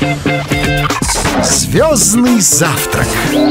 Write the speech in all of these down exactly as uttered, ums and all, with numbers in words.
Звездный завтрак.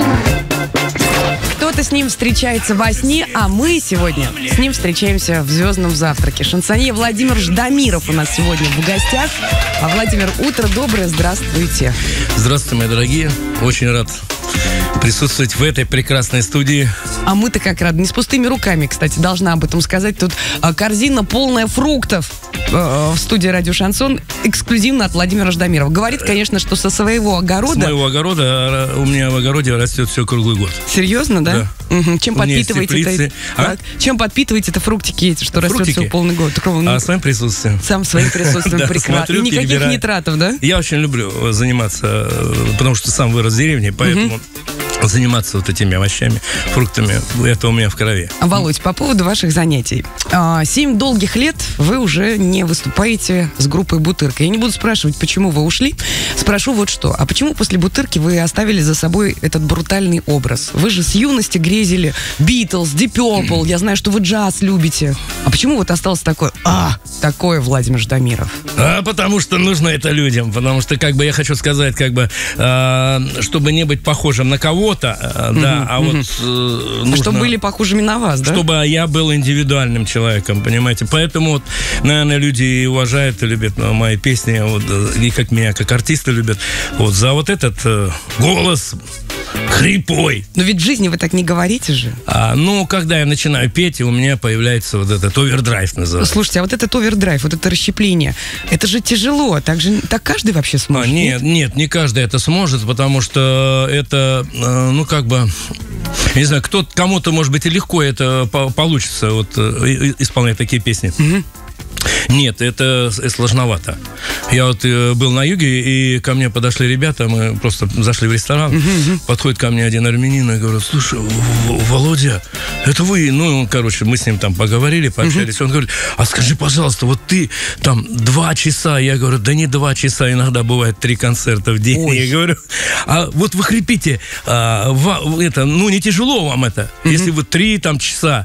Кто-то с ним встречается во сне, а мы сегодня с ним встречаемся в звездном завтраке. Шансонье Владимир Ждамиров у нас сегодня в гостях. А, Владимир, утро доброе, здравствуйте. Здравствуйте, мои дорогие. Очень рад присутствовать в этой прекрасной студии. А мы-то как рады. Не с пустыми руками, кстати, должна об этом сказать. Тут а, корзина полная фруктов а, в студии «Радио Шансон» эксклюзивно от Владимира Ждамирова. Говорит, конечно, что со своего огорода... С моего огорода, у меня в огороде растет все круглый год. Серьезно, да? Да. Угу. Чем подпитываете это? А? Чем подпитываете это фруктики эти, что Фруктики? растет все полный год? А своим присутствием. Сам своим присутствием, прекрасно. И никаких нитратов, да? Я очень люблю заниматься, потому что сам вырос в деревне, поэтому... заниматься вот этими овощами, фруктами, это у меня в крови. Володь, по поводу ваших занятий. Семь долгих лет вы уже не выступаете с группой «Бутырка». Я не буду спрашивать, почему вы ушли. Спрошу вот что. А почему после «Бутырки» вы оставили за собой этот брутальный образ? Вы же с юности грезили Битлз, Deep Purple. Я знаю, что вы джаз любите. А почему вот остался такой, а, такой Владимир Ждамиров? А потому что нужно это людям. Потому что, как бы, я хочу сказать, как бы, э, чтобы не быть похожим на кого-то, да, угу, а угу. вот э, нужно, чтобы были похожими на вас, да? Чтобы я был индивидуальным человеком, понимаете? Поэтому, вот, наверное, люди и уважают, и любят мои песни, вот, и как меня, как артиста любят, вот, за вот этот э, голос хрипой. Но ведь в жизни вы так не говорите же. А, ну, когда я начинаю петь, у меня появляется вот этот овердрайв называется. Слушайте, а вот этот овердрайв, вот это расщепление, это же тяжело, так же, так каждый вообще сможет? А, нет, нет, нет, не каждый это сможет, потому что это, ну, как бы, я не знаю, кто, кому-то, может быть, и легко это получится, вот, исполнять такие песни. Угу. Нет, это сложновато. Я вот э, был на юге, и ко мне подошли ребята, мы просто зашли в ресторан, uh-huh. подходит ко мне один армянин и говорит: слушай, Володя, это вы? Ну, короче, мы с ним там поговорили, пообщались. Uh-huh. Он говорит: а скажи, пожалуйста, вот ты там два часа, я говорю: да не два часа, иногда бывает три концерта в день. Ой. Я говорю: а вот вы хрипите, а, в, это, ну, не тяжело вам это, uh-huh. если вы три там часа?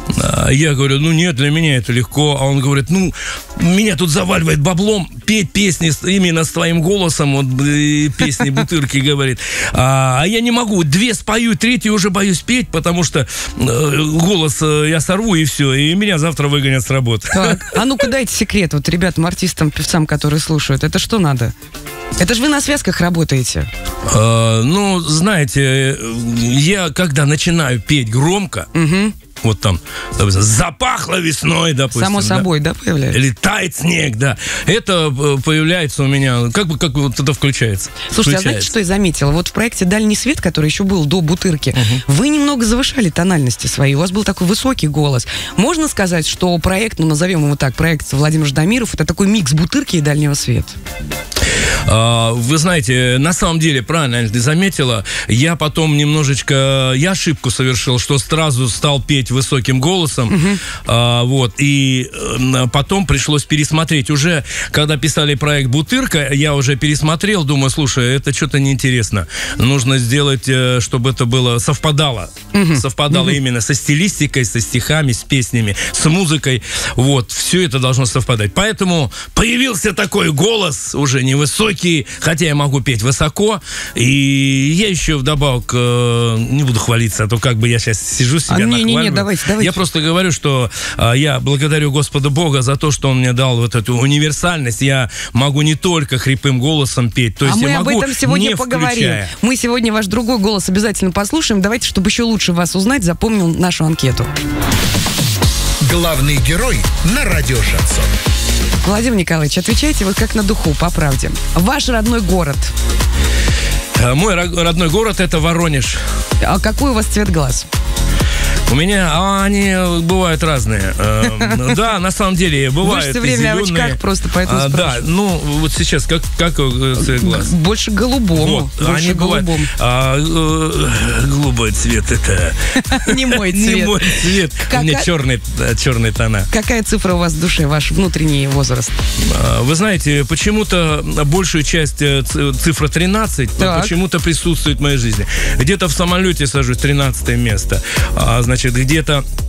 А, я говорю: ну нет, для меня это легко. А он говорит: ну, меня тут заваливает баблом петь песни именно с твоим голосом, вот песни Бутырки, говорит. А, а я не могу, две спою, третью уже боюсь петь, потому что э, голос э, я сорву, и все, и меня завтра выгонят с работы. Так, а ну-ка дайте секрет, вот ребятам, артистам, певцам, которые слушают, это что надо? Это же вы на связках работаете. А, ну, знаете, я когда начинаю петь громко, угу. вот там, допустим, запахло весной, допустим. Само собой, да, да появляется? Или тает снег, да. Это появляется у меня, как бы, как вот это включается. Слушайте, включается. А знаете, что я заметила? Вот в проекте «Дальний свет», который еще был до «Бутырки», угу. вы немного завышали тональности свои, у вас был такой высокий голос. Можно сказать, что проект, ну, назовем его так, проект Владимир Ждамиров, это такой микс «Бутырки» и «Дальнего света»? Вы знаете, на самом деле, правильно ты заметила, я потом немножечко, я ошибку совершил, что сразу стал петь высоким голосом, uh-huh. а, вот, и потом пришлось пересмотреть. Уже, когда писали проект «Бутырка», я уже пересмотрел, думаю: слушай, это что-то неинтересно. Нужно сделать, чтобы это было, совпадало. Uh-huh. Совпадало uh-huh. именно со стилистикой, со стихами, с песнями, с музыкой. Вот, все это должно совпадать. Поэтому появился такой голос, уже невысокий, хотя я могу петь высоко. И я еще вдобавок, не буду хвалиться, а то как бы я сейчас сижу себя а, нахваливаю. Не, не, не, давайте, давайте. Я просто говорю, что а, я благодарю Господа Бога за то, что Он мне дал вот эту универсальность. Я могу не только хрипым голосом петь, то есть а я мы могу, об этом сегодня не поговорим. Включая. Мы сегодня ваш другой голос обязательно послушаем. Давайте, чтобы еще лучше вас узнать, запомнил нашу анкету. Главный герой на радио Шансон. Владимир Николаевич, отвечайте вот как на духу, по правде. Ваш родной город? Мой родной город — это Воронеж. А какой у вас цвет глаз? У меня, а они бывают разные. Да, на самом деле, бывают все время в очках, просто поэтому а, да, ну, вот сейчас, как, как цвет глаз? Больше голубому. Вот, больше они голубому. А, э, голубой цвет — это... Не мой цвет. Не мой цвет. У меня черные, черные тона. Какая цифра у вас в душе, ваш внутренний возраст? Вы знаете, почему-то большую часть цифра тринадцать почему-то присутствует в моей жизни. Где-то в самолете сажусь, тринадцатое место. А, значит, где-то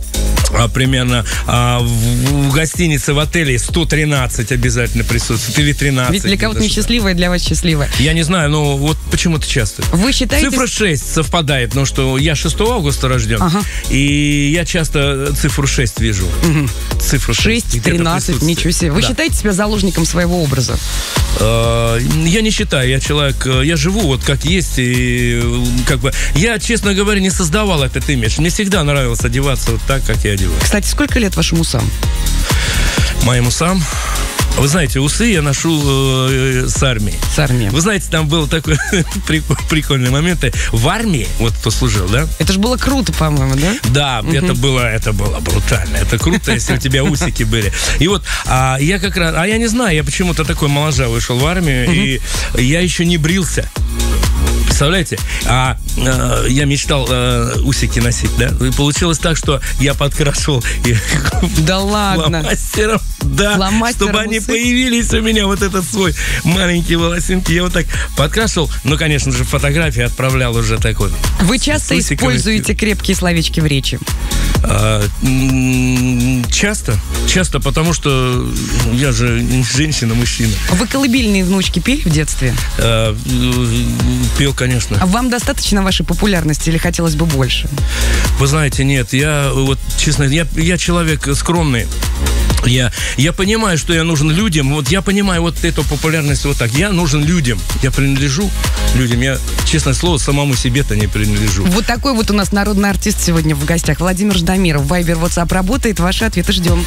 а, примерно а, в, в гостинице, в отеле сто тринадцать обязательно присутствует. Или тринадцать. Ведь для кого-то несчастливая, для вас счастливая. Я не знаю, но вот почему-то часто. Вы считаете... Цифра шесть совпадает, потому что я шестого августа рожден, ага. и я часто цифру шесть вижу. Угу. Цифру шесть. шесть, тринадцать, ничего себе. Вы да. считаете себя заложником своего образа? Я не считаю, я человек, я живу вот как есть, и как бы, я, честно говоря, не создавал этот имидж. Мне всегда нравилось одеваться вот так, как я одеваюсь. Кстати, сколько лет вашим усам? Моим усам? Вы знаете, усы я ношу э, с армии. С армии. Вы знаете, там был такой прикольный момент. В армии, вот кто служил, да? Это же было круто, по-моему, да? Да, угу. это было, это было брутально. Это круто, если у тебя усики были. И вот, а я как раз, а я не знаю, я почему-то такой моложавый шел в армию, угу. и я еще не брился. Представляете? А, а я мечтал а, усики носить, да? И получилось так, что я подкрашивал и да ладно. Фломастером, да, Фломастером чтобы они усы? Появились у меня вот этот свой маленький волосинки. Я вот так подкрашивал, ну, конечно же, фотографии отправлял уже такой. Вы часто используете крепкие словечки в речи? А, часто, часто, потому что я же женщина, мужчина. Вы колыбельные внучки пели в детстве? А, пел, конечно. А вам достаточно вашей популярности или хотелось бы больше? Вы знаете, нет, я вот, честно, я, я человек скромный. Я, я понимаю, что я нужен людям. Вот я понимаю вот эту популярность вот так. Я нужен людям. Я принадлежу людям. Я, честное слово, самому себе-то не принадлежу. Вот такой вот у нас народный артист сегодня в гостях. Владимир Ждамиров. Вайбер, WhatsApp работает. Ваши ответы ждем.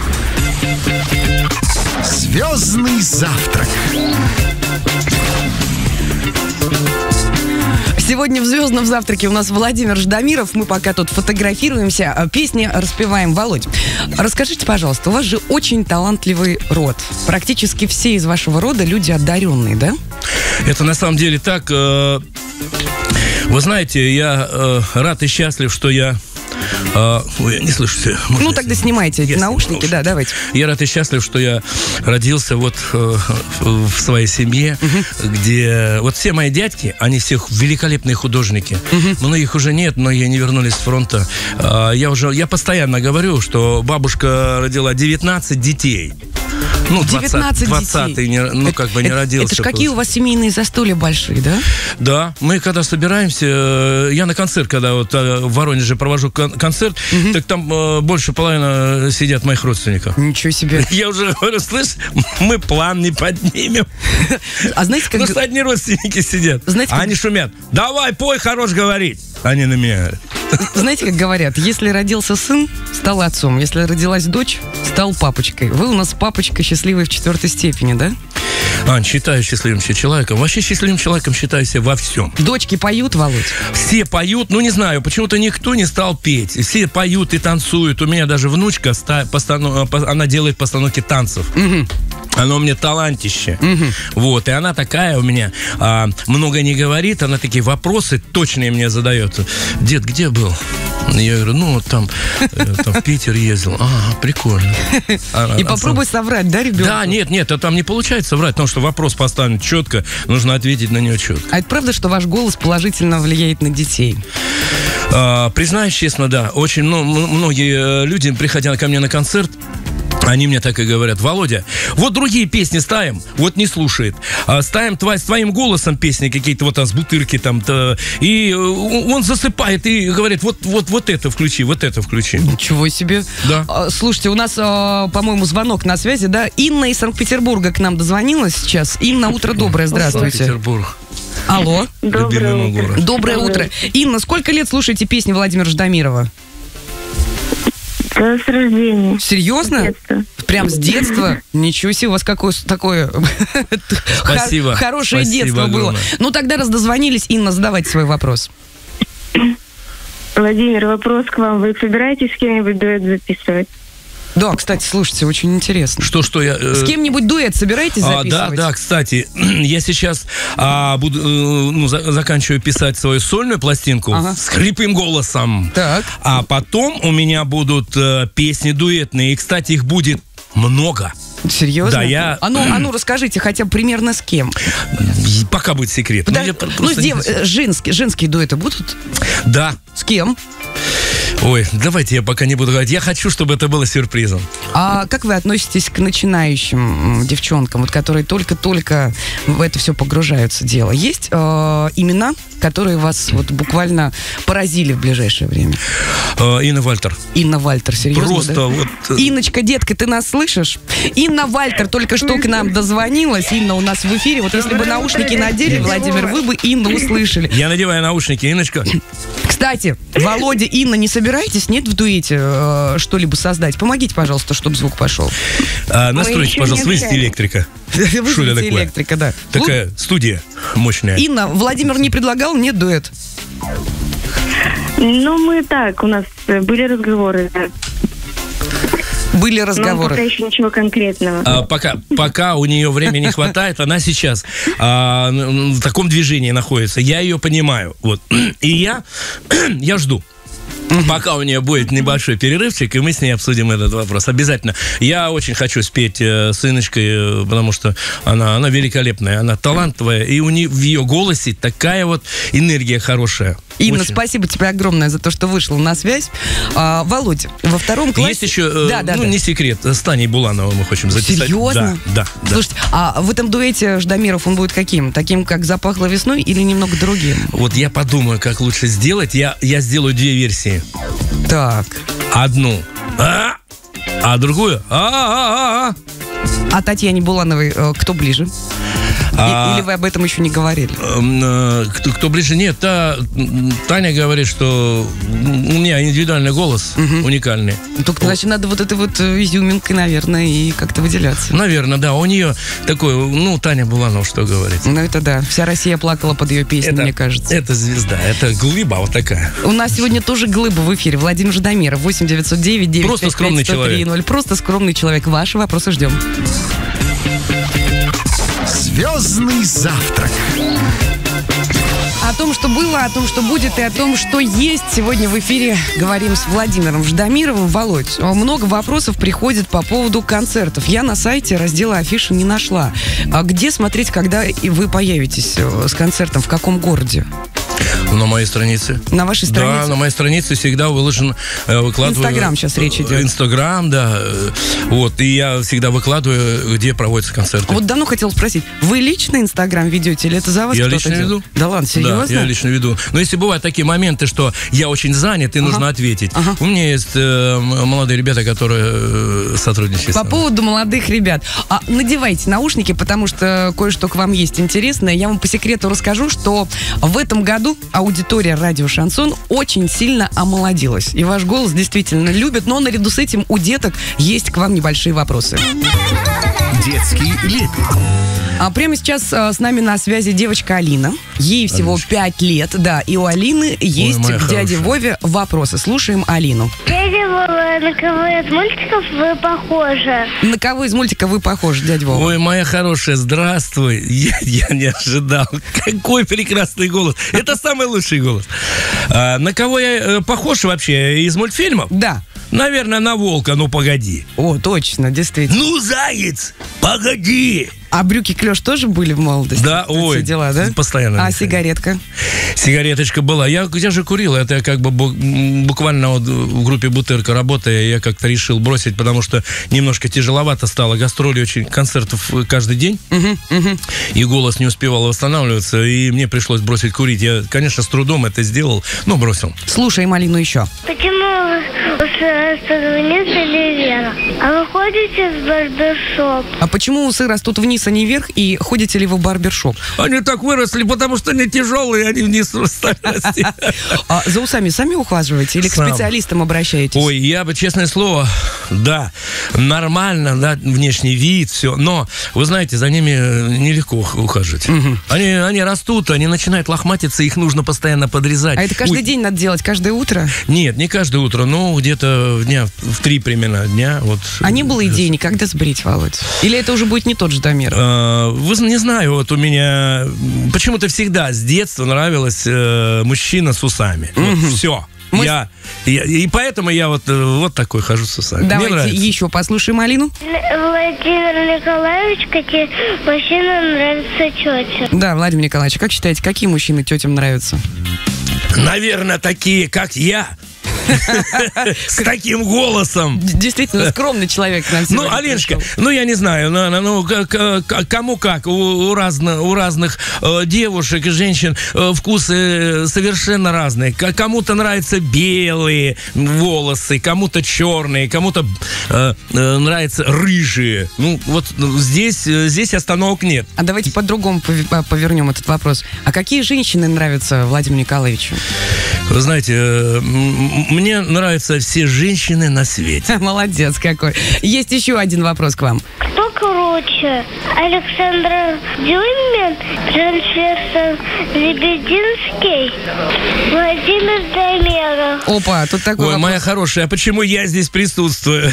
Звездный завтрак. Сегодня в «Звездном завтраке» у нас Владимир Ждамиров. Мы пока тут фотографируемся, песни распеваем. Володь, расскажите, пожалуйста, у вас же очень талантливый род. Практически все из вашего рода люди одаренные, да? Это на самом деле так. Вы знаете, я рад и счастлив, что я... А, ой, я не слышу себя. Можно ну, тогда снимайте эти наушники, наушники, да, давайте. Я рад и счастлив, что я родился вот э, в своей семье, угу. где вот все мои дядьки, они все великолепные художники. Угу. Многих уже нет, многие не вернулись с фронта. А, я уже, я постоянно говорю, что бабушка родила девятнадцать детей. Ну, девятнадцать двадцатый, не, ну, как бы не это, родился. Это ж какие у вас семейные застолья большие, да? Да, мы когда собираемся, я на концерт, когда вот в Воронеже провожу концерт, угу. так там э, больше половины сидят моих родственников. Ничего себе. Я уже говорю, слышь, мы план не поднимем. А знаете, как... Ну, одни родственники сидят, знаете, а как... они шумят. Давай, пой, хорош говорить. Они на меня говорят. Знаете, как говорят, если родился сын, стал отцом. Если родилась дочь, стал папочкой. Вы у нас папочка счастливый в четвертой степени, да? А, считаю счастливым человеком. Вообще счастливым человеком считаю себя во всем. Дочки поют, Володь? Все поют, ну не знаю, почему-то никто не стал петь. Все поют и танцуют. У меня даже внучка, она делает постановки танцев. Угу. Она у меня талантище. Угу. Вот, и она такая у меня, а, много не говорит, она такие вопросы точные мне задает. Дед, где был? Я говорю, ну, вот там, там в Питер ездил. А, прикольно. А, и а, попробуй сам... соврать, да, ребенку? Да, нет, нет, а там не получается врать, потому что вопрос поставлен четко, нужно ответить на него четко. А это правда, что ваш голос положительно влияет на детей? А, признаюсь честно, да. Очень ну, многие люди, приходя ко мне на концерт, они мне так и говорят: Володя, вот другие песни ставим, вот не слушает. А ставим тва- с твоим голосом песни какие-то вот там с бутырки там, то, и он засыпает и говорит: вот, вот, вот это включи, вот это включи. Ничего себе. Да. А, слушайте, у нас, а, по-моему, звонок на связи, да? Инна из Санкт-Петербурга к нам дозвонилась сейчас. Инна, утро доброе, здравствуйте. Санкт-Петербург. Алло. Доброе утро. Доброе утро. Инна, сколько лет слушаете песни Владимира Ждамирова? Да, с рождения. Серьезно? С Прям с детства? Ничего себе, у вас какое такое Спасибо. хорошее Спасибо детство огромное. было. Ну, тогда раз дозвонились, Инна, задавайте свой вопрос. Владимир, вопрос к вам. Вы собираетесь с кем-нибудь дуэт записывать? Да, кстати, слушайте, очень интересно. Что, что я... Э... С кем-нибудь дуэт собираетесь записывать? А, да, да, кстати, я сейчас а, буду, э, ну, за, заканчиваю писать свою сольную пластинку ага. с хриплым голосом. Так. А потом у меня будут э, песни дуэтные. И, кстати, их будет много. Серьезно? Да, я... А ну, а ну, расскажите, хотя бы примерно с кем? Пока будет секрет. Подож... Ну, ну дев... не... женские, женские дуэты будут? Да. С кем? Ой, давайте я пока не буду говорить. Я хочу, чтобы это было сюрпризом. А как вы относитесь к начинающим м, девчонкам, вот, которые только-только в это все погружаются дело? Есть э, имена, которые вас вот буквально поразили в ближайшее время? Э, Инна Вальтер. Инна Вальтер, серьезно? Просто да? вот... э, Инночка, детка, ты нас слышишь? Инна Вальтер только что к нам дозвонилась. Инна у нас в эфире. Вот если бы наушники надели, Владимир, вы бы Инну услышали. Я надеваю наушники, Инночка. Кстати, Володя, Инна, не собираетесь, нет, в дуэте э, что-либо создать? Помогите, пожалуйста, чтобы звук пошел. А, настройте, еще пожалуйста, не вызовите общались. электрика. Что это Вызовите такое? электрика, да. Такая студия мощная. Ну, Инна, Владимир не предлагал, нет, дуэт. Ну, мы так, у нас э, были разговоры, да. Были Но пока разговоры. еще ничего конкретного. А, пока, пока у нее времени не хватает, она сейчас а, н- в таком движении находится. Я ее понимаю. Вот. И я, я жду. Пока у нее будет небольшой перерывчик, и мы с ней обсудим этот вопрос. Обязательно. Я очень хочу спеть э, с Инночкой, э, потому что она, она великолепная, она талантливая, и у нее в ее голосе такая вот энергия хорошая. Инна, Очень. спасибо тебе огромное за то, что вышла на связь. А, Володя, во втором классе... Есть еще, э, да, да, ну, да. не секрет, с Таней Булановой мы хотим записать. Серьезно? Да, да, да. Слушайте, а в этом дуэте Ждамиров он будет каким? Таким, как «Запахло весной» или немного другим? Вот я подумаю, как лучше сделать. Я, я сделаю две версии. Так. Одну, а, а другую, а, а, А Татьяне Булановой э, кто ближе? И- А- Или вы об этом еще не говорили? а. Кто, кто ближе? Нет, та, м, Таня говорит, что м, у меня индивидуальный голос, уникальный. Только, значит, надо вот этой вот э, изюминкой, наверное, и как-то выделяться. Наверное, да. У нее такой, ну, Таня Буланова, что говорить. Ну, это да. Вся Россия плакала под ее песней, мне кажется. Это звезда, это глыба вот такая. У нас сегодня тоже глыба в эфире. Владимир Ждамиров, восемь девятьсот девять девять Просто пять скромный пять сто три ноль. Просто скромный человек. Ваши вопросы ждем. Звездный завтрак. О том, что было, о том, что будет и о том, что есть. Сегодня в эфире говорим с Владимиром Ждамировым. Володь, много вопросов приходит по поводу концертов. Я на сайте раздела афиши не нашла. А где смотреть, когда и вы появитесь э, с концертом? В каком городе? На моей странице. На вашей Да, странице? на моей странице всегда выложен, э, выкладываю... Инстаграм сейчас речь идет. Инстаграм, да. э, Вот, и я всегда выкладываю, где проводятся концерты. Вот давно хотел спросить, вы лично Инстаграм ведете или это за вас Я кто-то лично делает? веду. Да ладно, серьезно? Да, я лично веду. Но если бывают такие моменты, что я очень занят и нужно ответить, Ага. у меня есть э, м- молодые ребята, которые э, сотрудничают с По нами. поводу молодых ребят. А, надевайте наушники, потому что кое-что к вам есть интересное. Я вам по секрету расскажу, что в этом году аудитория радио «Шансон» очень сильно омолодилась. И ваш голос действительно любят, но наряду с этим у деток есть к вам небольшие вопросы. Детский лепет. А прямо сейчас а, с нами на связи девочка Алина. Ей всего пять лет, да. И у Алины есть моя к дяде хорошая. Вове вопросы. Слушаем Алину. Дядя Вова, на кого из мультиков вы похожи? На кого из мультика вы похожи, дядя Вова? Ой, моя хорошая, здравствуй. Я, я не ожидал. Какой прекрасный голос. Это самый лучший голос. А, на кого я э, похож вообще из мультфильмов? Да. Наверное, на волка, ну погоди. О, точно, действительно. Ну, заяц, погоди. А брюки клеш тоже были в молодости? Да, Вот ой, эти дела, да? постоянно. А сигаретка? Сигареточка была. Я, я же курил. Это я как бы бу- м, буквально вот в группе «Бутырка» работая, я как-то решил бросить, потому что немножко тяжеловато стало. Гастроли очень, концертов каждый день. И голос не успевал восстанавливаться, и мне пришлось бросить курить. Я, конечно, с трудом это сделал, но бросил. Слушаем Алину еще. Почему вы растут вниз или вверх? А вы ходите в барбершоп? А почему усы растут вниз, а не вверх? И ходите ли вы в барбершоп? Они так выросли, потому что они тяжелые, они вниз стали расти. А за усами сами ухаживаете или к Сам. специалистам обращаетесь? Ой, я бы, честное слово, да, нормально, да, внешний вид, все, но, вы знаете, за ними нелегко ух- ухаживать. Они, они растут, они начинают лохматиться, их нужно постоянно подрезать. А это каждый Ой, день надо делать, каждое утро? Нет, не каждое утро, но где-то дня в три примерно дня. Вот. А не было идеи никогда сбрить, Володь? Или это уже будет не тот Ждамир? Э, Вы зн- не знаю, вот у меня м, почему-то всегда с детства нравилось э, мужчина с усами. Все. Мы- Я, я- и поэтому я вот, э, вот такой хожу с усами. Мне Давайте нравится. еще послушаем Алину. Владимир Николаевич, какие мужчинам нравятся тетя? Да, Владимир Николаевич, как считаете, какие мужчины тетям нравятся? Наверное, такие, как я. С таким голосом. Действительно, скромный человек. Ну, Аленочка, ну, я не знаю, ну, кому как. У разных девушек и женщин вкусы совершенно разные. Кому-то нравятся белые волосы, кому-то черные, кому-то нравятся рыжие. Ну, вот здесь, здесь остановок нет. А давайте по-другому повернем этот вопрос. А какие женщины нравятся Владимиру Николаевичу? Вы знаете, мне нравятся все женщины на свете. Молодец какой. Есть еще один вопрос к вам. Кто круче? Александр Дюмин, профессор Лебединский, Владимир Дамеров. Опа, тут такой Ой, вопрос. моя хорошая, а почему я здесь присутствую?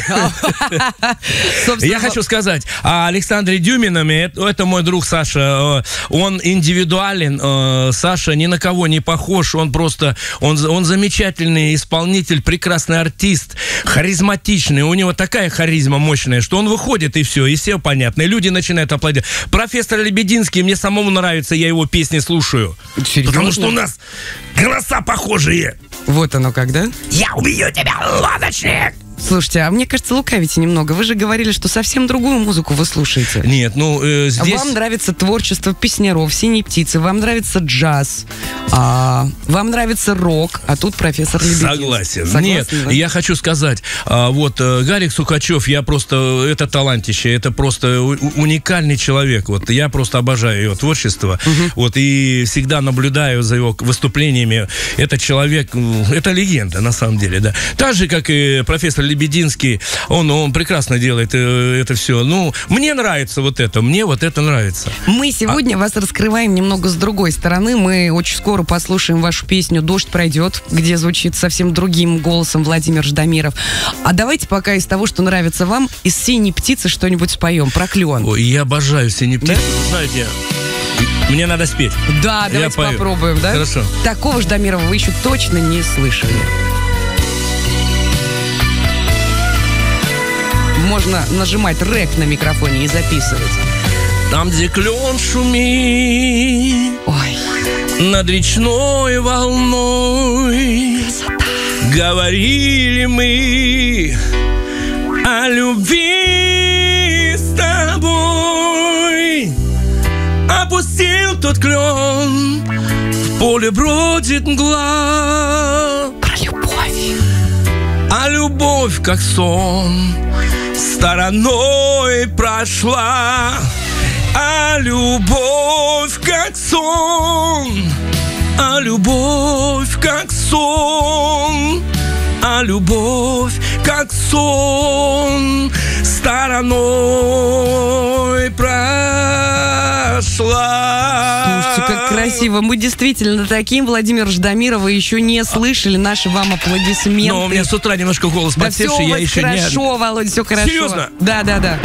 Я хочу сказать, о Александре Дюминове, это мой друг Саша, он индивидуален, Саша ни на кого не похож, он просто, он, он замечательный исполнитель, прекрасный артист, харизматичный, у него такая харизма мощная, что он выходит и все, и все понятно, и люди начинают аплодировать. Профессор Лебединский, мне самому нравится, я его песни слушаю. Серьезно? Потому что у нас голоса похожие. Вот оно как, да? Я убью тебя, лодочник! Слушайте, а мне кажется, лукавите немного. Вы же говорили, что совсем другую музыку вы слушаете. Нет, ну э, здесь... Вам нравится творчество песняров, «Синей птицы», вам нравится джаз, а, вам нравится рок, а тут профессор Лебединский. Согласен. Согласен. Нет, да? я хочу сказать, а, вот Гарик Сукачев, я просто, это талантище, это просто уникальный человек. Вот я просто обожаю его творчество. Угу. Вот и всегда наблюдаю за его выступлениями. Это человек, это легенда на самом деле, да. Так же, как и профессор Лебединский, он, он прекрасно делает это все. Ну, мне нравится вот это, мне вот это нравится. Мы сегодня а... вас раскрываем немного с другой стороны. Мы очень скоро послушаем вашу песню «Дождь пройдет», где звучит совсем другим голосом Владимир Ждамиров. А давайте пока из того, что нравится вам, из «Синей птицы» что-нибудь споем про клен. Ой, я обожаю «Синей птицы». Да? Знаете, мне надо спеть. Да, давайте я попробуем, да? Хорошо. Такого Ждамирова вы еще точно не слышали. Можно нажимать рэк на микрофоне и записывать. Там, где клен шумит, ой, над речной волной, красота. Говорили мы о любви с тобой. Опустил тот клен, в поле бродит мгла. Про любовь. А любовь, как сон, стороной прошла. А любовь, как сон, а любовь, как сон, а любовь, как сон, стороной прошла. Слушайте, как красиво. Мы действительно таким Владимира Ждамирова еще не слышали. Наши вам аплодисменты. Но у меня с утра немножко голос да подсевший, я еще хорошо, не... хорошо, Володя, все хорошо. Серьезно? Да, да, да.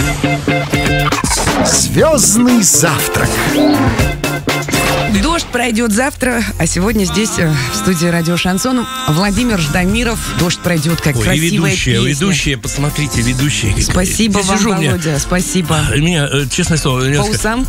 Звездный завтрак. Дождь пройдет завтра, а сегодня здесь, в студии радио Шансон, Владимир Ждамиров. Дождь пройдет, как Ой, красивая ведущие, песня. Ведущие, посмотрите, ведущие. Спасибо вам, Володя, мне, спасибо. Меня, честное слово... По несколько... усам?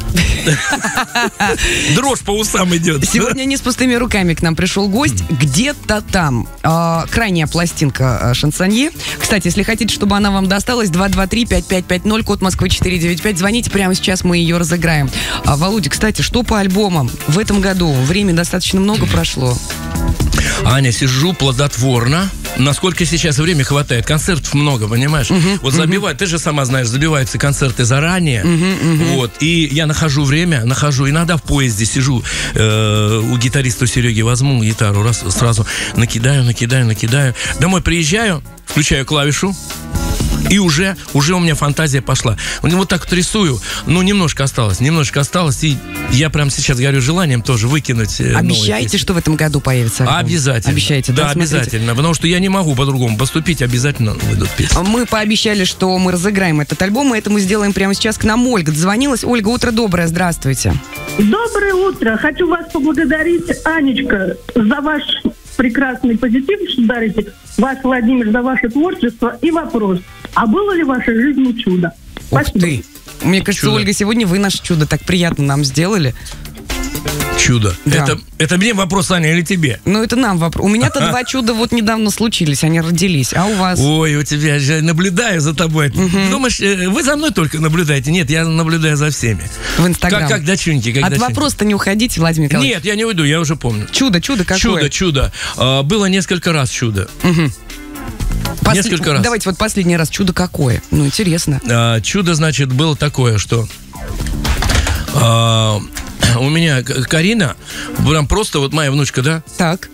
Дрожь по усам идет. Сегодня не с пустыми руками к нам пришел гость. Где-то там. Э, крайняя пластинка «Шансонье». Кстати, если хотите, чтобы она вам досталась, два два три пять пять пять ноль, код Москвы четыре девять пять. Звоните прямо сейчас, мы ее разыграем. А, Володя, кстати, что по альбомам? В этом году время достаточно много прошло. Аня, сижу плодотворно. Насколько сейчас время хватает? Концертов много, понимаешь? Uh-huh, вот забивают, uh-huh. Ты же сама знаешь, забиваются концерты заранее. Uh-huh, uh-huh. Вот, и я нахожу время, нахожу, иногда в поезде сижу, э, у гитариста Сереги возьму гитару, раз, сразу накидаю, накидаю, накидаю. Домой приезжаю, включаю клавишу, и уже, уже у меня фантазия пошла. Вот так вот рисую, ну, немножко осталось, немножко осталось, и я прямо сейчас горю желанием тоже выкинуть. Обещаете, что в этом году появится альбом? Обязательно. Обещаете, да? Да, Смотрите. Обязательно, потому что я не могу по-другому поступить, обязательно выйдут песни. Мы пообещали, что мы разыграем этот альбом, и это мы сделаем прямо сейчас. К нам Ольга дозвонилась. Ольга, утро доброе, здравствуйте. Доброе утро. Хочу вас поблагодарить, Анечка, за ваш прекрасный позитив, что дарите. Вас, Владимир, за ваше творчество. И вопрос. А было ли в вашей жизни чудо? Ух Спасибо. ты. Мне кажется, Чудо. Ольга, сегодня вы наше чудо так приятно нам сделали. Чудо. Да. Это, это мне вопрос, Аня, или тебе? Ну, это нам вопрос. У меня-то два чуда вот недавно случились, они родились. А у вас? Ой, у тебя, я наблюдаю за тобой. Угу. Думаешь, вы за мной только наблюдаете? Нет, я наблюдаю за всеми. В Инстаграм. Как, как дочуньки. Как От дочуньки. вопроса-то не уходите, Владимир Николаевич. Нет, я не уйду, я уже помню. Чудо, чудо какое? Чудо, чудо. А, было несколько раз чудо. Угу. Посл... Несколько раз. Давайте вот последний раз. Чудо какое? Ну, интересно. А, чудо, значит, было такое, что... А, у меня Карина, прям просто вот моя внучка, да? Так.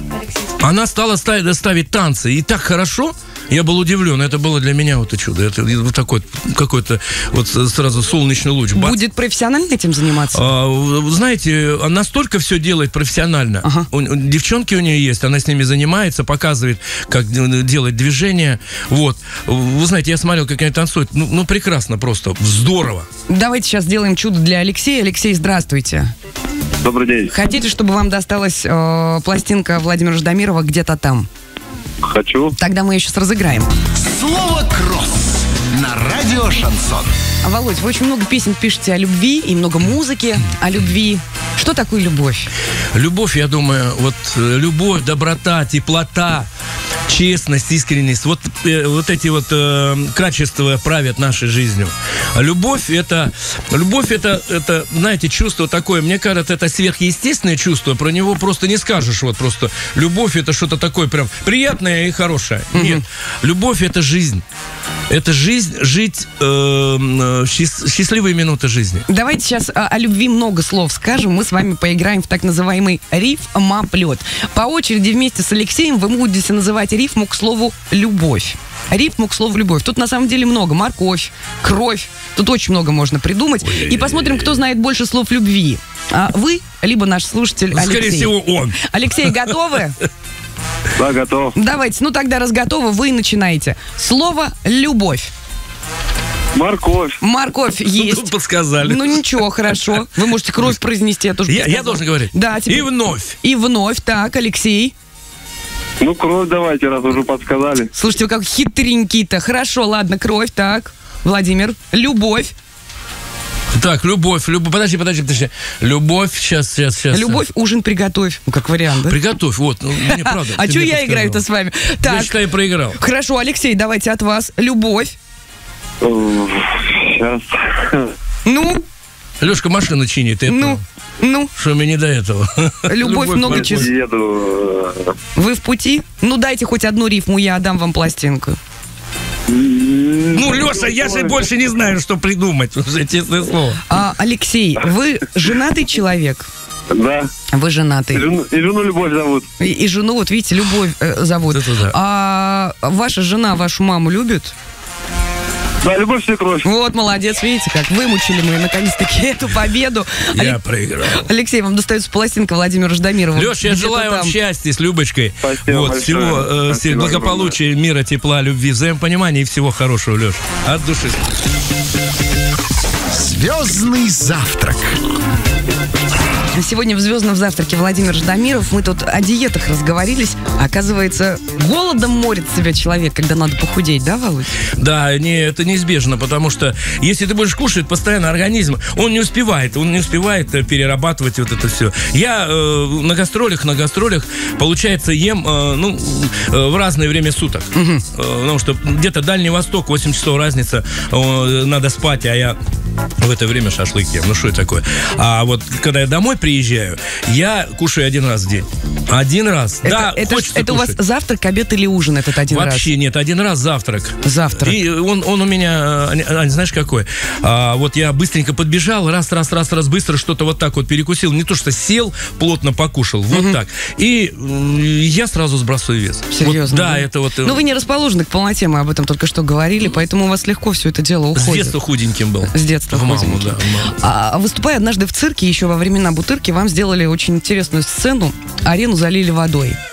Она стала ставить, ставить танцы, и так хорошо, я был удивлен. Это было для меня вот это чудо. Это вот такой какой-то вот сразу солнечный луч. Бац. Будет профессионально этим заниматься? А, знаете, настолько все делает профессионально. Ага. У, девчонки у нее есть, она с ними занимается, показывает, как делать движения. Вот. Вы знаете, я смотрел, как они танцуют. Ну, ну прекрасно просто, здорово. Давайте сейчас сделаем чудо для Алексея. Алексей, здравствуйте. Добрый день. Хотите, чтобы вам досталась э, пластинка Владимира Ждамирова «Где-то там»? Хочу. Тогда мы ее сейчас разыграем. Слово «кросс» на радио «Шансон». А, Володь, вы очень много песен пишете о любви и много музыки о любви. Что такое любовь? Любовь, я думаю, вот любовь, доброта, теплота, честность, искренность, вот, э, вот эти вот э, качества правят нашей жизнью. А любовь это, любовь это, это, знаете, чувство такое, мне кажется, это сверхъестественное чувство, про него просто не скажешь, вот просто любовь это что-то такое прям приятное и хорошее. Mm-hmm. Нет, любовь это жизнь. Это жизнь, жить э, счаст, счастливые минуты жизни. Давайте сейчас о, о любви много слов скажем. Мы с вами поиграем в так называемый рифмоплет. По очереди вместе с Алексеем вы будете называть рифму к слову «любовь». Рифму к слову «любовь». Тут на самом деле много. Морковь, кровь. Тут очень много можно придумать. Ой-ой-ой. И посмотрим, кто знает больше слов любви. А вы, либо наш слушатель Алексей. Скорее всего, он. Алексей, готовы? Да, готов. Давайте, ну тогда раз готовы, вы начинаете. Слово «любовь». Морковь. Морковь есть. Тут подсказали. Ну ничего, хорошо. Вы можете кровь произнести, я тоже Я, я должен говорить? Да. Теперь... И вновь. И вновь. Так, Алексей. Ну, кровь давайте, раз уже подсказали. Слушайте, вы как хитренький-то. Хорошо, ладно, кровь, так. Владимир, любовь. Так, любовь, любовь, подожди, подожди, подожди. Любовь, сейчас, сейчас, сейчас. Любовь, ужин приготовь. Ну, как вариант, да? Приготовь, вот, ну, мне правда. А что я играю-то с вами? Я считаю, проиграл. Хорошо, Алексей, давайте от вас. Любовь. Сейчас. Ну? Лешка машину чинит. Ну? Ну? Что мне не до этого. Любовь много часов. Еду. Вы в пути? Ну, дайте хоть одну рифму, я отдам вам пластинку. Ну, Леша, я же больше не знаю, что придумать, уже, честное слово. А, Алексей, вы женатый человек? Да. Вы женатый. И жену, и жену Любовь зовут. И, и жену, вот видите, Любовь э, зовут. Это да. А ваша жена вашу маму любит? Да, Любовь свекровь. Вот, молодец, видите, как вымучили мы наконец-таки эту победу. Я Алек... проиграл. Алексей, вам достается пластинка Владимира Ждамирова. Леш, я желаю вам счастья с Любочкой. Спасибо вот, большое. всего, э, Спасибо всего благополучия, огромное. мира, тепла, любви, взаимопонимания и всего хорошего, Леш. От души. Звездный завтрак. Сегодня в «Звездном завтраке» Владимир Ждамиров. Мы тут о диетах разговорились. Оказывается, голодом морит себя человек, когда надо похудеть, да, Володь? Да, не, это неизбежно, потому что если ты будешь кушать постоянно, организм, он не успевает, он не успевает э, перерабатывать вот это все. Я э, на гастролях, на гастролях, получается, ем э, ну, э, в разное время суток. Угу. Э, потому что где-то Дальний Восток, восемь часов разница, э, надо спать, а я в это время шашлык ем. Ну, что это такое? А вот когда я домой приезжаю, я кушаю один раз в день. Один раз. Это, да, это, хочется это у вас кушать. завтрак, обед или ужин этот один раз? Вообще нет, один раз завтрак. Завтрак. И он, он у меня, Аня, знаешь, какой? А, вот я быстренько подбежал, раз, раз, раз, раз, быстро что-то вот так вот перекусил. Не то, что сел, плотно покушал, вот угу. так. И я сразу сбрасываю вес. Серьезно? Вот, да, да, это вот... Ну, вы не расположены к полноте, мы об этом только что говорили, поэтому у вас легко все это дело уходит. С детства худеньким был. С детства в маму, худеньким. да, в маму. А выступая однажды в цирке, еще во времена Бутырки, вам сделали очень интересную сцену. Арену залили водой.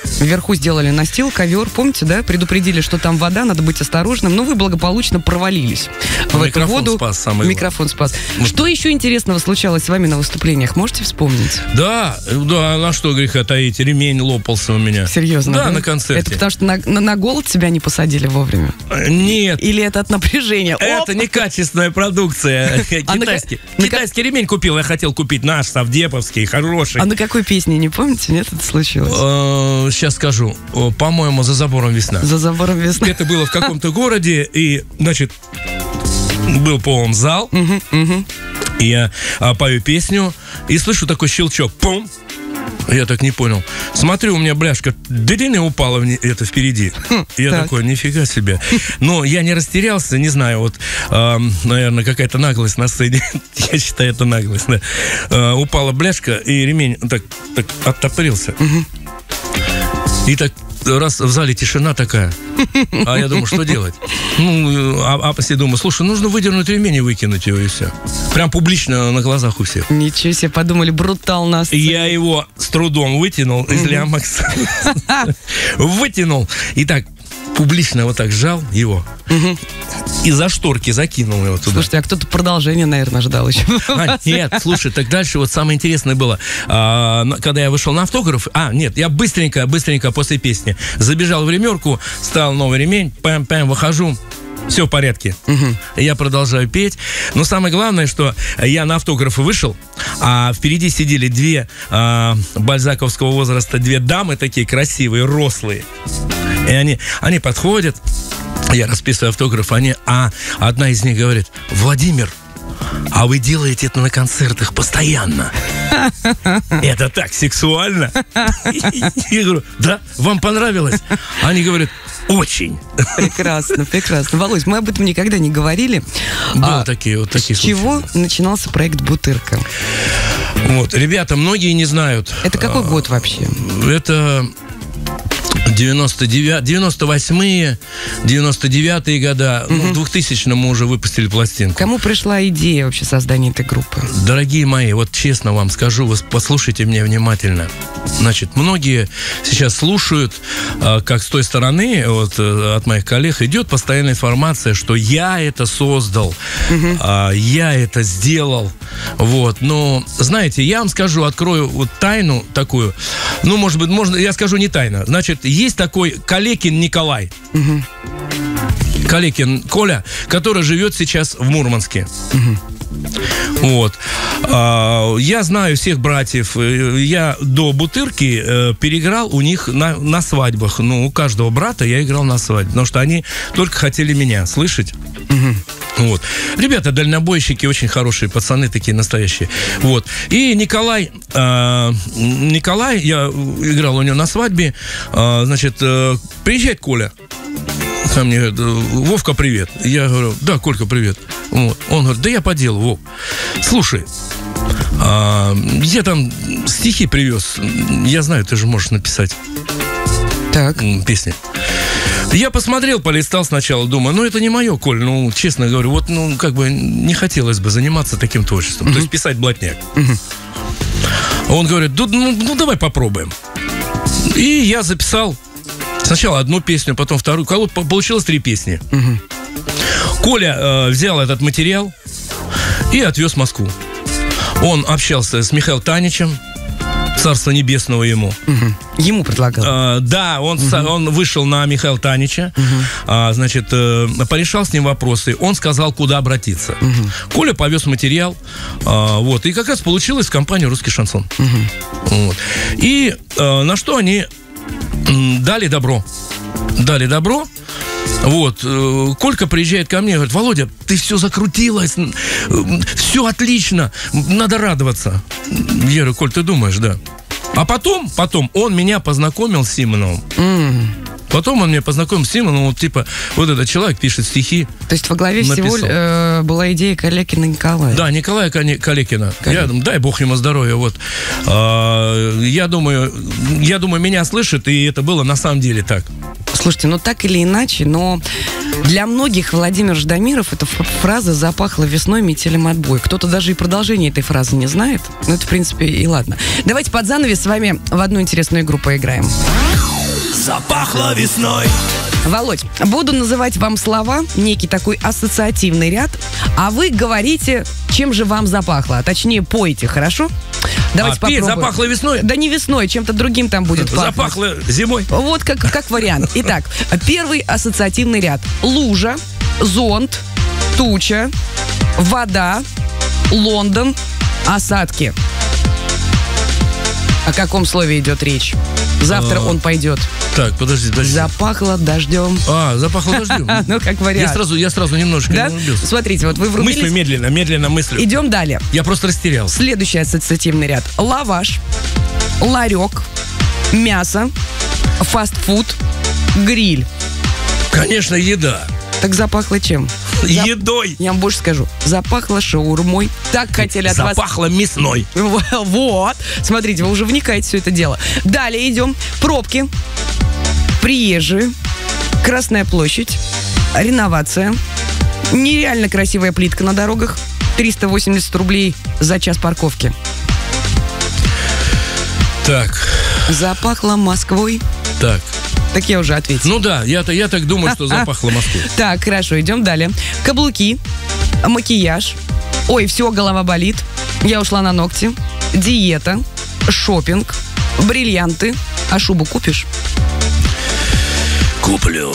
Вверху сделали настил, ковер, помните, да? Предупредили, что там вода, надо быть осторожным. Но вы благополучно провалились в эту воду. Спас, самое Микрофон спас. Что еще интересного случалось с вами на выступлениях? Можете вспомнить? Да, да, на что греха таить? Ремень лопался у меня. Серьезно? Да, да? на концерте. Это потому что на, на, на голод себя не посадили вовремя? Нет. Или это от напряжения? Это Оп! некачественная продукция. Китайский. Китайский ремень купил, я хотел купить наш, совдеповский, хороший. А на какой песне, не помните? Нет, это случилось? Сейчас скажу. По-моему, «За забором весна». «За забором весна». Это было в каком-то городе, и, значит, был, по-моему, зал. Угу, угу. И я а, пою песню, и слышу такой щелчок. Пум! Я так не понял. Смотрю, у меня бляшка дырин и упала в это впереди. Я так. такой, нифига себе. Но я не растерялся, не знаю, вот, э, наверное, какая-то наглость на сцене. Я считаю, это наглость, да. Э, упала бляшка, и ремень так, так оттопырился. И так раз в зале тишина такая. А я думаю, что делать? Ну, а, а после думаю, слушай, нужно выдернуть ремень и выкинуть его, и все. Прям публично на глазах у всех. Ничего себе, подумали, брутал нас. Я его с трудом вытянул из лямок. Вытянул. И так публично вот так сжал его. И за шторки закинул его туда. Слушайте, а кто-то продолжение, наверное, ждал еще. А, нет, слушай, так дальше вот самое интересное было. А, когда я вышел на автограф, а, нет, я быстренько, быстренько после песни забежал в ремерку, стал новый ремень, пэм-пэм, выхожу. Все в порядке. Угу. Я продолжаю петь. Но самое главное, что я на автографы вышел, а впереди сидели две а, бальзаковского возраста, две дамы такие красивые, рослые. И они, они подходят, я расписываю автограф, они, а одна из них говорит: Владимир, а вы делаете это на концертах постоянно? Это так сексуально. Я говорю: да, вам понравилось? Они говорят: очень. Прекрасно, прекрасно. Володь, мы об этом никогда не говорили. Да, а, такие вот такие С чего начинался проект «Бутырка»? Вот, ребята, многие не знают. Это какой год вообще? Это девяносто девятый, девяносто восьмые, девяносто девятые года. Угу. Ну, в двухтысячном мы уже выпустили пластинку. Кому пришла идея вообще создания этой группы? Дорогие мои, вот честно вам скажу, вы послушайте меня внимательно. Значит, многие сейчас слушают, как с той стороны, вот, от моих коллег, идет постоянная информация, что я это создал, угу. я это сделал. Вот. Но, знаете, я вам скажу, открою вот тайну такую. Ну, может быть, можно, я скажу не тайна. Значит, есть такой Калекин Николай. Угу. Калекин Коля, который живет сейчас в Мурманске. Угу. Вот. А, я знаю всех братьев. Я до Бутырки э, переиграл у них на, на свадьбах. Ну, у каждого брата я играл на свадьбе, потому что они только хотели меня слышать. Угу. Вот. Ребята, дальнобойщики, очень хорошие пацаны, такие настоящие. Вот. И Николай, э, Николай, я играл у него на свадьбе, э, значит, э, приезжает Коля ко мне, говорит: Вовка, привет. Я говорю: да, Колька, привет. Вот. Он говорит: да я по делу, Вов. Слушай, а, я там стихи привез. Я знаю, ты же можешь написать так. песни. Я посмотрел, полистал сначала, думаю, ну это не мое, Коль, ну честно говорю, вот ну как бы не хотелось бы заниматься таким творчеством, uh-huh. то есть писать блатняк. Uh-huh. Он говорит: ну, ну давай попробуем. И я записал сначала одну песню, потом вторую. Получилось три песни. Uh-huh. Коля э, взял этот материал и отвез в Москву. Он общался с Михаилом Таничем, царство небесного ему. Угу. Ему предлагал? А, да, он, угу. он вышел на Михаила Танича, угу. а, значит, э, порешал с ним вопросы. Он сказал, куда обратиться. Угу. Коля повез материал, а, вот, и как раз получилось в компании «Русский шансон». Угу. Вот. И а, на что они м, дали добро. Дали добро. Вот, Колька приезжает ко мне и говорит: Володя, ты все закрутилось, все отлично, надо радоваться. Я говорю: Коль, ты думаешь, да. А потом, потом он меня познакомил с Симоновым. Mm. Потом он меня познакомил с Симоновым, вот типа, вот этот человек пишет стихи. То есть во главе написал. всего э, была идея Калекина Николая. Да, Николая Калекина. Я, дай бог ему здоровья. Вот. А, я думаю, я думаю, меня слышат, и это было на самом деле так. Слушайте, ну так или иначе, но для многих Владимир Ждамиров эта фраза «запахло весной метелем отбой». Кто-то даже и продолжение этой фразы не знает. Ну это, в принципе, и ладно. Давайте под занавес с вами в одну интересную игру поиграем. Запахло весной. Володь, буду называть вам слова, некий такой ассоциативный ряд, а вы говорите, чем же вам запахло, а точнее пойте, хорошо? Давайте а, петь попробуем. запахло весной? Да не весной, чем-то другим там будет пахнуть. Запахло зимой? Вот как, как вариант. Итак, первый ассоциативный ряд. Лужа, зонт, туча, вода, Лондон, осадки. О каком слове идет речь? Завтра А, он пойдет. Так, подожди, подожди. Запахло дождем. А, запахло дождем. Ну, как Я вариант. сразу, я сразу немножко Да? не убился. Смотрите, вот вы врубились. Мыслю медленно, медленно мыслю. Идем далее. Я просто растерялся. Следующий ассоциативный ряд. Лаваш, ларек, мясо, фастфуд, гриль. Конечно, еда. Так запахло чем? Зап- Едой. Я вам больше скажу. Запахло шаурмой. Так хотели от вас... Запахло мясной. Вот. Смотрите, вы уже вникаете в все это дело. Далее идем. Пробки, приезжие, Красная площадь, реновация, нереально красивая плитка на дорогах, триста восемьдесят рублей за час парковки. Так, Запахло Москвой. так. Так я уже ответила. Ну да, я, я так думаю, что запахло Москвой. Так, хорошо, идем далее. Каблуки, макияж, ой, все, голова болит, я ушла на ногти, диета, шопинг, бриллианты. А шубу купишь? Куплю.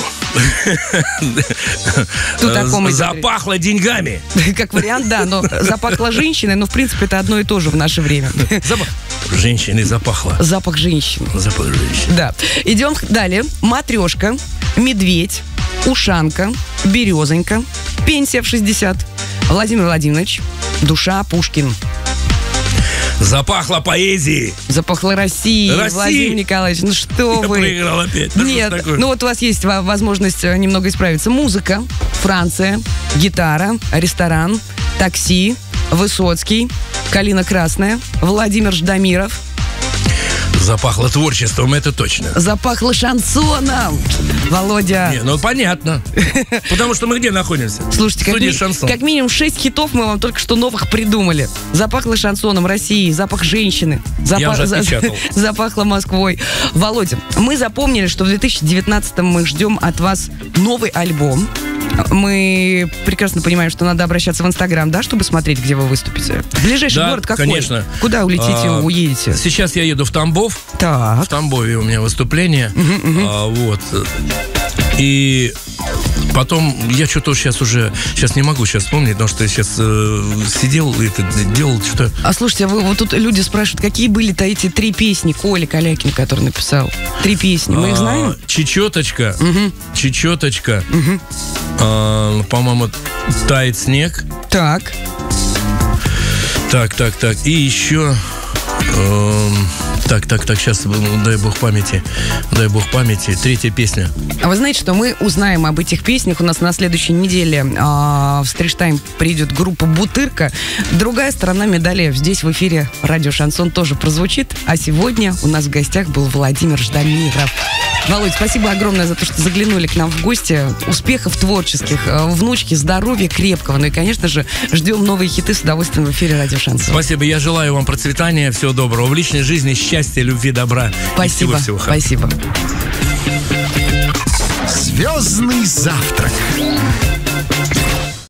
Тут о ком идет Запахло деньгами. Как вариант, да, но запахло женщиной, но в принципе это одно и то же в наше время. Запах. Женщиной запахло. Запах женщины. Запах женщины. Да. Идем далее. Матрешка, медведь, ушанка, березонька, пенсия в шестьдесят. Владимир Владимирович, душа Пушкин. Запахло поэзией. Запахло Россией. Россией. Владимир Николаевич, ну что Я вы? проиграл опять. Да Нет, что ж такое? ну вот у вас есть во- возможность э, немного исправиться. Музыка, Франция, гитара, ресторан, такси, Высоцкий, Калина Красная, Владимир Ждамиров. Запахло творчеством, это точно. Запахло шансоном. Володя. Не, ну понятно. Потому что мы где находимся? Слушайте, как, Студия ми- «Шансон». как минимум шесть хитов мы вам только что новых придумали. Запахло шансоном России, запах женщины. Я уже отпечатал. Запахло Москвой. Володя, мы запомнили, что в две тысячи девятнадцатом мы ждем от вас новый альбом. Мы прекрасно понимаем, что надо обращаться в Инстаграм, да, чтобы смотреть, где вы выступите. Ближайший Да, город какой? конечно. Куда улетите, А, уедете? Сейчас я еду в Тамбов. В Так. Тамбове у меня выступление. А, вот. И потом я что-то сейчас уже сейчас не могу сейчас вспомнить, потому что я сейчас э, сидел и это, делал что-то. А слушайте, а вы, вот тут люди спрашивают, какие были-то эти три песни Коли Калякин, который написал? Три песни, мы их знаем? А, Чечеточка. Мгм. Чечеточка. А, по-моему, тает снег. Так. Так, так, так. И еще. эм, так, так, так, сейчас, дай бог памяти. Дай бог памяти. Третья песня. А вы знаете, что мы узнаем об этих песнях? У нас на следующей неделе а, в Стриж-тайм придет группа «Бутырка». Другая сторона медали здесь в эфире радио «Шансон» тоже прозвучит. А сегодня у нас в гостях был Владимир Ждамиров. Володь, спасибо огромное за то, что заглянули к нам в гости. Успехов творческих, э, внучки, здоровья крепкого. Ну и, конечно же, ждем новые хиты с удовольствием в эфире радио «Шансон». Спасибо. Я желаю вам процветания, всего доброго. В личной жизни счастья, любви, добра. Спасибо. И всего, всего хорошего. Спасибо. Звездный завтрак.